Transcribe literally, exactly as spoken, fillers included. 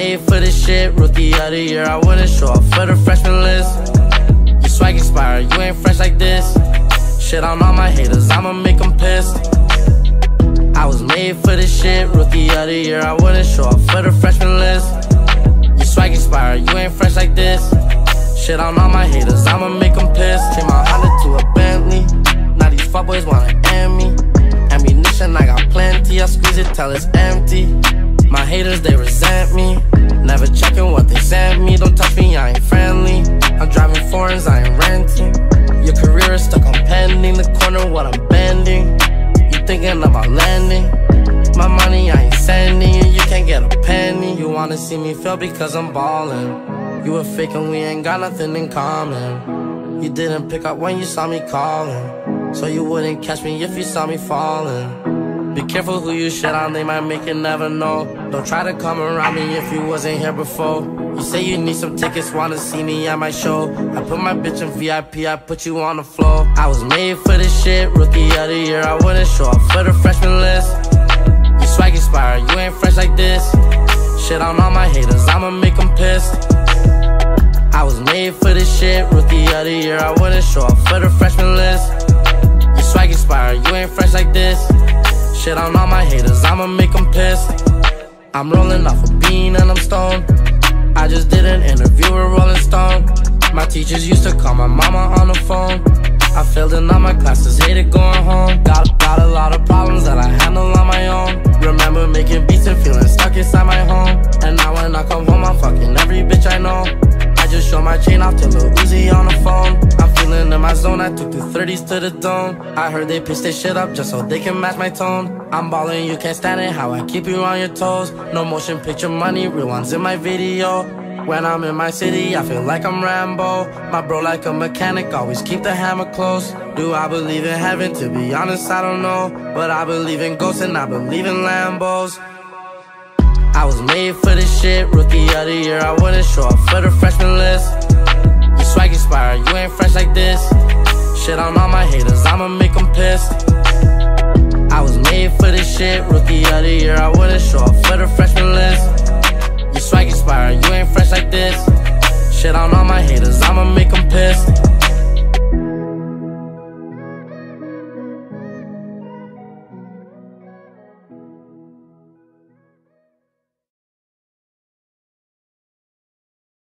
made for this shit, rookie of the year, I wouldn't show up for the freshman list. Your swag expired, you ain't fresh like this. Shit on all my haters, I'ma make them pissed. I was made for this shit, rookie of the year, I wouldn't show up for the freshman list. Your swag expired, you ain't fresh like this. Shit on all my haters, I'ma make them pissed. Came out Honda to a Bentley, now these fuckboys wanna end me. Ammunition, I got plenty, I squeeze it till it's empty. My haters, they resent me, never checking what they sent me. Don't touch me, I ain't friendly. I'm driving foreigns, I ain't renting. Your career is stuck on pending, the corner what I'm bending. You thinking about landing, my money I ain't sending you, you can't get a penny. You wanna see me fail because I'm ballin'. You a fake and we ain't got nothing in common. You didn't pick up when you saw me calling, so you wouldn't catch me if you saw me falling. Be careful who you shit on, they might make you never know. Don't try to come around me if you wasn't here before. You say you need some tickets, wanna see me at my show. I put my bitch in V I P, I put you on the floor. I was made for this shit, rookie of the year, I wouldn't show up for the freshman list. Your swag expired, you ain't fresh like this. Shit on all my haters, I'ma make them pissed. I was made for this shit, rookie of the year, I wouldn't show up for the freshman list. Your swag expired, you ain't fresh like this. Shit on all my haters, I'ma make them pissed. I'm rolling off a bean and I'm stoned. I just did an interview with Rolling Stone. My teachers used to call my mama on the phone. I failed in all my classes, hated going home. Got, got a lot of problems that I handle on my own. Remember making beats and feeling stuck inside my home. And now when I come home, I'm fucking every bitch I know. I just show my chain off to Lil Uzi on the phone. I'm feeling in my zone, I took the thirties to the dome. I heard they pitch their shit up just so they can match my tone. I'm ballin', you can't stand it, how I keep you on your toes. No motion picture money, real ones in my video. When I'm in my city, I feel like I'm Rambo. My bro like a mechanic, always keep the hammer close. Do I believe in heaven? To be honest, I don't know. But I believe in ghosts and I believe in Lambos. I was made for this shit, rookie of the year, I wouldn't show up for the freshman list. Your swag expired, you ain't fresh like this. Shit on all my haters, I'ma make them pissed. I was made for this shit, rookie of the year, I wouldn't show up for the freshman list. Your swag expired, you ain't fresh like this. Shit on all my haters, I'ma make them pissed.